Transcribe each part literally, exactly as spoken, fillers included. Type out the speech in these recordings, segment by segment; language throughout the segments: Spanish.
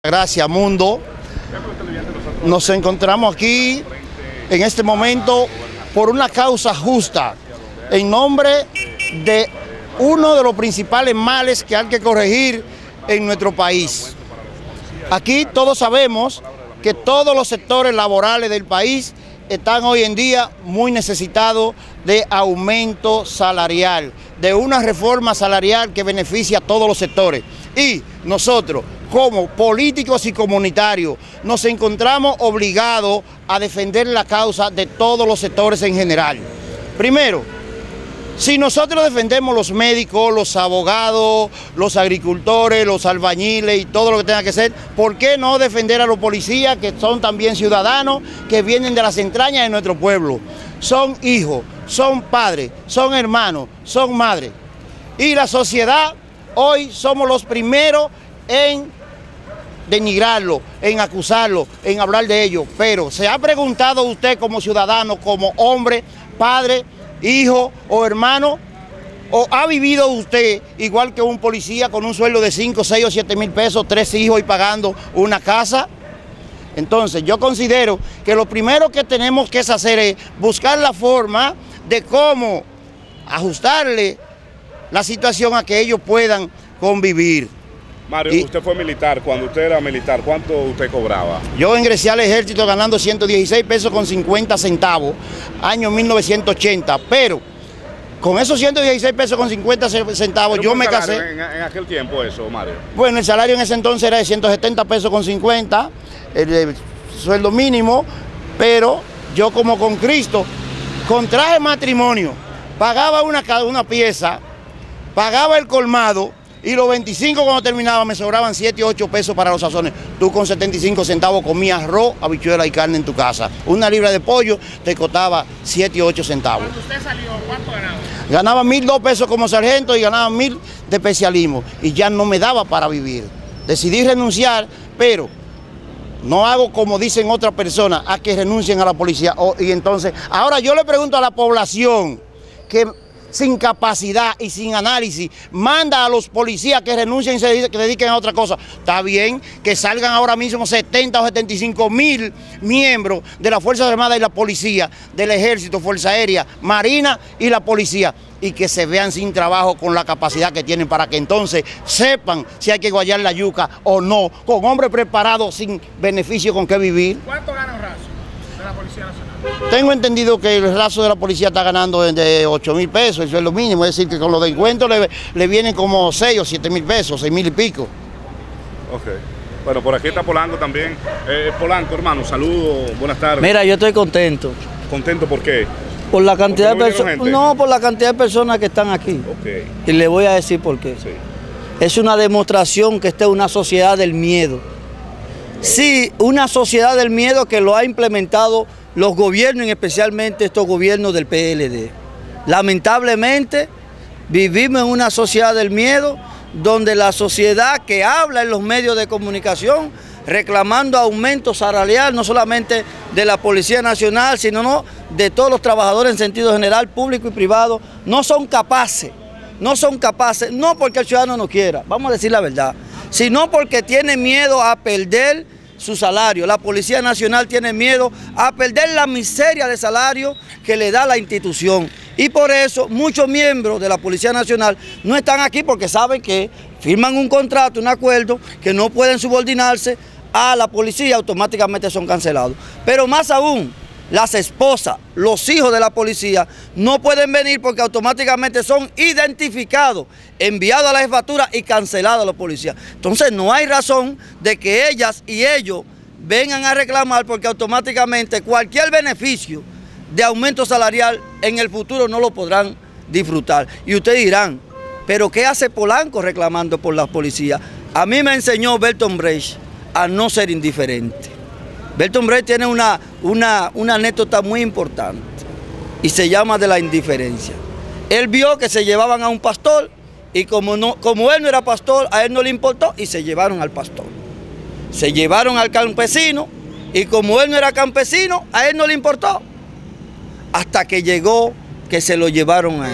Gracias, mundo. Nos encontramos aquí en este momento por una causa justa, en nombre de uno de los principales males que hay que corregir en nuestro país. Aquí todos sabemos que todos los sectores laborales del país están hoy en día muy necesitados de aumento salarial, de una reforma salarial que beneficie a todos los sectores. Y nosotros, como políticos y comunitarios, nos encontramos obligados a defender la causa de todos los sectores en general. Primero, si nosotros defendemos los médicos, los abogados, los agricultores, los albañiles y todo lo que tenga que ser, ¿por qué no defender a los policías, que son también ciudadanos, que vienen de las entrañas de nuestro pueblo? Son hijos, son padres, son hermanos, son madres. Y la sociedad, hoy somos los primeros en denigrarlo, en acusarlo, en hablar de ello. Pero ¿se ha preguntado usted como ciudadano, como hombre, padre, hijo o hermano, o ha vivido usted igual que un policía con un sueldo de cinco, seis o siete mil pesos, tres hijos y pagando una casa? Entonces yo considero que lo primero que tenemos que hacer es buscar la forma de cómo ajustarle la situación a que ellos puedan convivir. Mario, y usted fue militar. Cuando usted era militar, ¿cuánto usted cobraba? Yo ingresé al ejército ganando ciento dieciséis pesos con cincuenta centavos, año mil novecientos ochenta, pero con esos ciento dieciséis pesos con cincuenta centavos yo me casé. En, en aquel tiempo eso, Mario? Bueno, el salario en ese entonces era de ciento setenta pesos con cincuenta, el, el sueldo mínimo, pero yo como con Cristo contraje matrimonio, pagaba una, una pieza, pagaba el colmado, y los veinticinco cuando terminaba me sobraban siete, ocho pesos para los sazones. Tú con setenta y cinco centavos comías arroz, habichuela y carne en tu casa. Una libra de pollo te costaba siete, ocho centavos. Cuando usted salió, ¿cuánto ganaba? Ganaba mil dos pesos como sargento y ganaba mil de especialismo. Y ya no me daba para vivir. Decidí renunciar, pero no hago como dicen otras personas, a que renuncien a la policía. Oh, y entonces, ahora yo le pregunto a la población que sin capacidad y sin análisis, manda a los policías que renuncien y se dediquen a otra cosa. Está bien que salgan ahora mismo setenta o setenta y cinco mil miembros de las Fuerzas Armadas y la Policía, del Ejército, Fuerza Aérea, Marina y la Policía, y que se vean sin trabajo con la capacidad que tienen para que entonces sepan si hay que guayar la yuca o no, con hombres preparados sin beneficio con qué vivir. ¿Cuánto gana un raso de la Policía Nacional? Tengo entendido que el raso de la policía está ganando de ocho mil pesos, eso es lo mínimo, es decir, que con los descuentos le, le vienen como seis o siete mil pesos, seis mil y pico. Ok. Bueno, por aquí está Polanco también. Eh, Polanco, hermano, saludos, buenas tardes. Mira, yo estoy contento. ¿Contento por qué? Por la cantidad no de personas. No, por la cantidad de personas que están aquí. Okay. Y le voy a decir por qué. Sí. Es una demostración que esta es una sociedad del miedo. Sí, una sociedad del miedo que lo ha implementado los gobiernos, y especialmente estos gobiernos del P L D. Lamentablemente, vivimos en una sociedad del miedo, donde la sociedad que habla en los medios de comunicación, reclamando aumento salarial, no solamente de la Policía Nacional, sino no, de todos los trabajadores en sentido general, público y privado, no son capaces, no son capaces, no porque el ciudadano no quiera, vamos a decir la verdad, sino porque tiene miedo a perder su salario. La Policía Nacional tiene miedo a perder la miseria de salario que le da la institución. Y por eso muchos miembros de la Policía Nacional no están aquí porque saben que firman un contrato, un acuerdo, que no pueden subordinarse a la policía, automáticamente son cancelados. Pero más aún, las esposas, los hijos de la policía no pueden venir porque automáticamente son identificados, enviados a la jefatura y cancelados a los policías. Entonces no hay razón de que ellas y ellos vengan a reclamar porque automáticamente cualquier beneficio de aumento salarial en el futuro no lo podrán disfrutar. Y ustedes dirán, ¿pero qué hace Polanco reclamando por las policías? A mí me enseñó Bertolt Brecht a no ser indiferente. Bertolt Brecht tiene una, una, una anécdota muy importante y se llama de la indiferencia. Él vio que se llevaban a un pastor y como, no, como él no era pastor, a él no le importó y se llevaron al pastor. Se llevaron al campesino y como él no era campesino, a él no le importó. Hasta que llegó que se lo llevaron a él.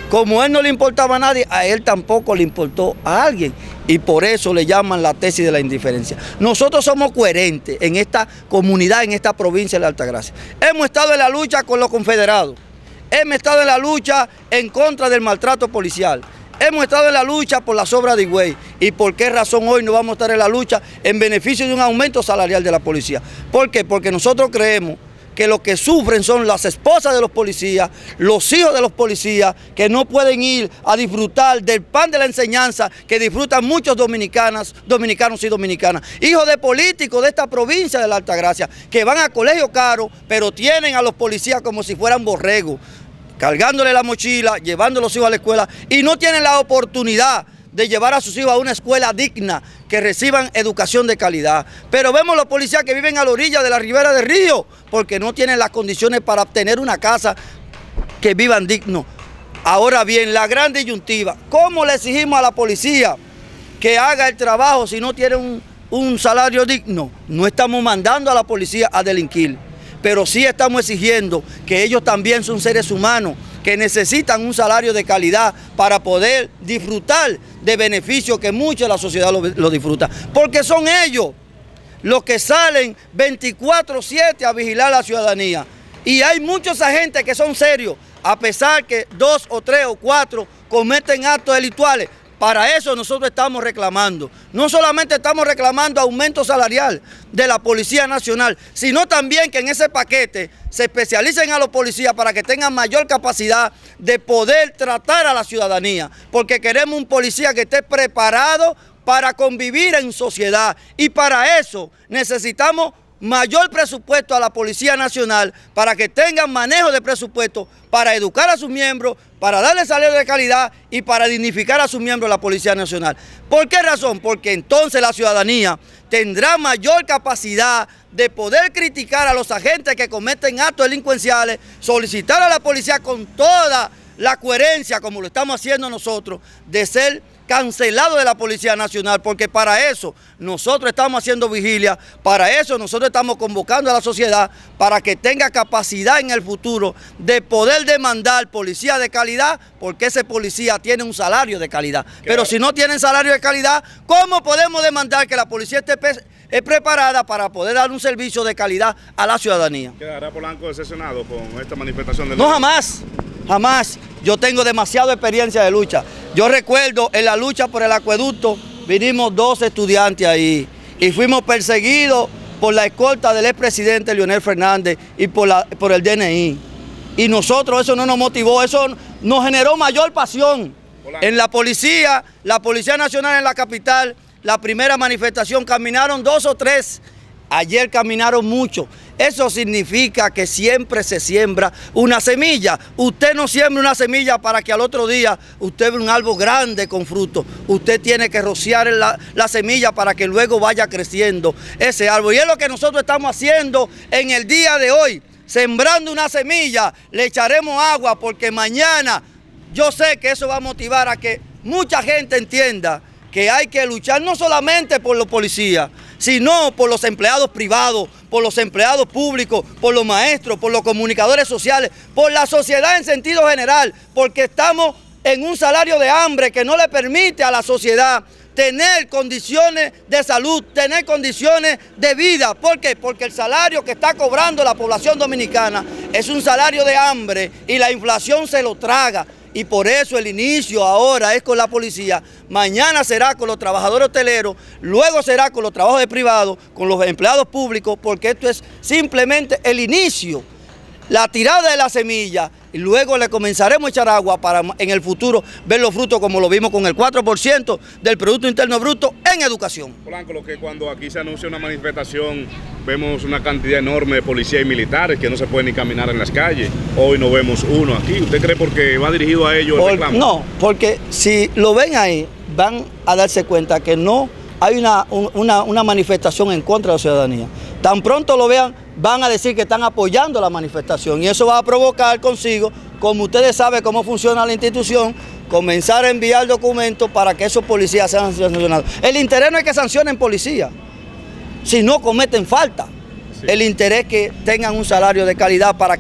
Como a él no le importaba a nadie, a él tampoco le importó a alguien. Y por eso le llaman la tesis de la indiferencia. Nosotros somos coherentes en esta comunidad, en esta provincia de la Altagracia. Hemos estado en la lucha con los confederados. Hemos estado en la lucha en contra del maltrato policial. Hemos estado en la lucha por las obras de Higüey. ¿Y por qué razón hoy no vamos a estar en la lucha en beneficio de un aumento salarial de la policía? ¿Por qué? Porque nosotros creemos que lo que sufren son las esposas de los policías, los hijos de los policías, que no pueden ir a disfrutar del pan de la enseñanza que disfrutan muchos dominicanos, dominicanos y dominicanas. Hijos de políticos de esta provincia de la Altagracia, que van a colegio caro, pero tienen a los policías como si fueran borregos, cargándole la mochila, llevando a los hijos a la escuela, y no tienen la oportunidad de llevar a sus hijos a una escuela digna, que reciban educación de calidad. Pero vemos los policías que viven a la orilla de la ribera del río, porque no tienen las condiciones para obtener una casa que vivan digno. Ahora bien, la gran disyuntiva, ¿cómo le exigimos a la policía que haga el trabajo si no tiene un, un salario digno? No estamos mandando a la policía a delinquir, pero sí estamos exigiendo que ellos también son seres humanos, que necesitan un salario de calidad para poder disfrutar de beneficios que mucha de la sociedad lo, lo disfruta. Porque son ellos los que salen veinticuatro siete a vigilar a la ciudadanía. Y hay muchos agentes que son serios, a pesar que dos o tres o cuatro cometen actos delictuales. Para eso nosotros estamos reclamando. No solamente estamos reclamando aumento salarial de la Policía Nacional, sino también que en ese paquete se especialicen a los policías para que tengan mayor capacidad de poder tratar a la ciudadanía. Porque queremos un policía que esté preparado para convivir en sociedad. Y para eso necesitamos mayor presupuesto a la Policía Nacional para que tengan manejo de presupuesto para educar a sus miembros, para darle salario de calidad y para dignificar a sus miembros de la Policía Nacional. ¿Por qué razón? Porque entonces la ciudadanía tendrá mayor capacidad de poder criticar a los agentes que cometen actos delincuenciales, solicitar a la policía con toda la coherencia, como lo estamos haciendo nosotros, de ser cancelado de la Policía Nacional, porque para eso nosotros estamos haciendo vigilia, para eso nosotros estamos convocando a la sociedad para que tenga capacidad en el futuro de poder demandar policía de calidad, porque ese policía tiene un salario de calidad. Claro. Pero si no tienen salario de calidad, ¿cómo podemos demandar que la policía esté es preparada para poder dar un servicio de calidad a la ciudadanía? ¿Quedará Polanco decepcionado con esta manifestación del... No, jamás, jamás. Yo tengo demasiada experiencia de lucha. Yo recuerdo en la lucha por el acueducto, vinimos dos estudiantes ahí y fuimos perseguidos por la escolta del expresidente Leonel Fernández y por, la, por el D N I. Y nosotros eso no nos motivó, eso nos generó mayor pasión. Hola. En la policía, la Policía Nacional en la capital, la primera manifestación caminaron dos o tres, ayer caminaron mucho. Eso significa que siempre se siembra una semilla. Usted no siembra una semilla para que al otro día usted vea un árbol grande con fruto. Usted tiene que rociar la, la semilla para que luego vaya creciendo ese árbol. Y es lo que nosotros estamos haciendo en el día de hoy. Sembrando una semilla, le echaremos agua porque mañana yo sé que eso va a motivar a que mucha gente entienda que hay que luchar no solamente por los policías, sino por los empleados privados, por los empleados públicos, por los maestros, por los comunicadores sociales, por la sociedad en sentido general, porque estamos en un salario de hambre que no le permite a la sociedad tener condiciones de salud, tener condiciones de vida. ¿Por qué? Porque el salario que está cobrando la población dominicana es un salario de hambre y la inflación se lo traga. Y por eso el inicio ahora es con la policía, mañana será con los trabajadores hoteleros, luego será con los trabajadores privados, con los empleados públicos, porque esto es simplemente el inicio, la tirada de la semilla, y luego le comenzaremos a echar agua para en el futuro ver los frutos como lo vimos con el cuatro por ciento del Producto Interno Bruto en educación. Polanco, lo que cuando aquí se anuncia una manifestación vemos una cantidad enorme de policías y militares que no se pueden ni caminar en las calles. Hoy no vemos uno aquí. ¿Usted cree porque va dirigido a ellos el Por, reclamo? No, porque si lo ven ahí van a darse cuenta que no hay una, una, una manifestación en contra de la ciudadanía. Tan pronto lo vean, van a decir que están apoyando la manifestación y eso va a provocar consigo, como ustedes saben cómo funciona la institución, comenzar a enviar documentos para que esos policías sean sancionados. El interés no es que sancionen policías, si no cometen falta. Sí. El interés es que tengan un salario de calidad. ¿Para qué?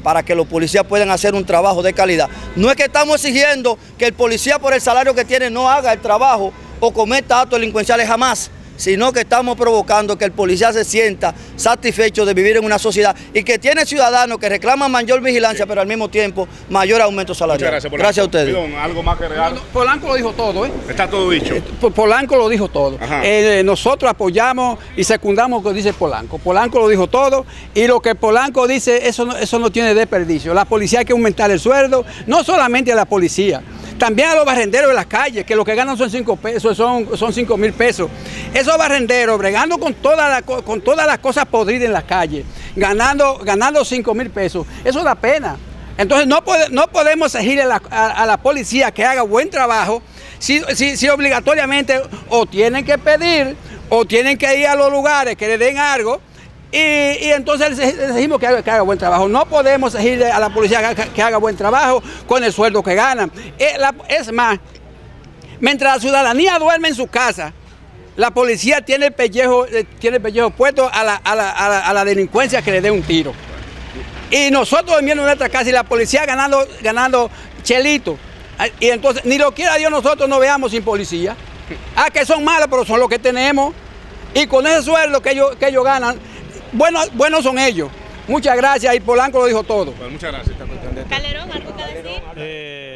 para que los policías puedan hacer un trabajo de calidad. No es que estamos exigiendo que el policía por el salario que tiene no haga el trabajo o cometa actos delincuenciales jamás, sino que estamos provocando que el policía se sienta satisfecho de vivir en una sociedad y que tiene ciudadanos que reclaman mayor vigilancia, pero al mismo tiempo mayor aumento salarial. Muchas gracias, gracias a ustedes. Perdón, algo más que agregar. No, no, Polanco lo dijo todo, ¿eh? Está todo dicho. Polanco lo dijo todo. Eh, nosotros apoyamos y secundamos lo que dice Polanco. Polanco lo dijo todo y lo que Polanco dice, eso no, eso no tiene desperdicio. La policía hay que aumentar el sueldo, no solamente a la policía, también a los barrenderos de las calles, que lo que ganan son cinco pesos, son, son cinco mil pesos. Esos barrenderos, bregando con, toda la, con todas las cosas podridas en las calles, ganando, ganando cinco mil pesos, eso da pena. Entonces no, puede, no podemos exigirle a la, a, a la policía que haga buen trabajo si, si, si obligatoriamente o tienen que pedir o tienen que ir a los lugares que le den algo. Y, y entonces les decimos que haga, que haga buen trabajo. No podemos exigirle a la policía que, que haga buen trabajo con el sueldo que ganan. Es, la, es más, mientras la ciudadanía duerme en su casa, la policía tiene el pellejo, tiene el pellejo puesto a la, a, la, a, la, a la delincuencia que le dé un tiro. Y nosotros durmiendo en nuestra casa y la policía ganando, ganando chelito. Y entonces, ni lo quiera Dios, nosotros no veamos sin policía. Ah, que son malos, pero son los que tenemos. Y con ese sueldo que ellos, que ellos ganan, buenos, buenos son ellos. Muchas gracias y Polanco lo dijo todo. Bueno, muchas gracias. Calderón, ¿algo que decir? Eh,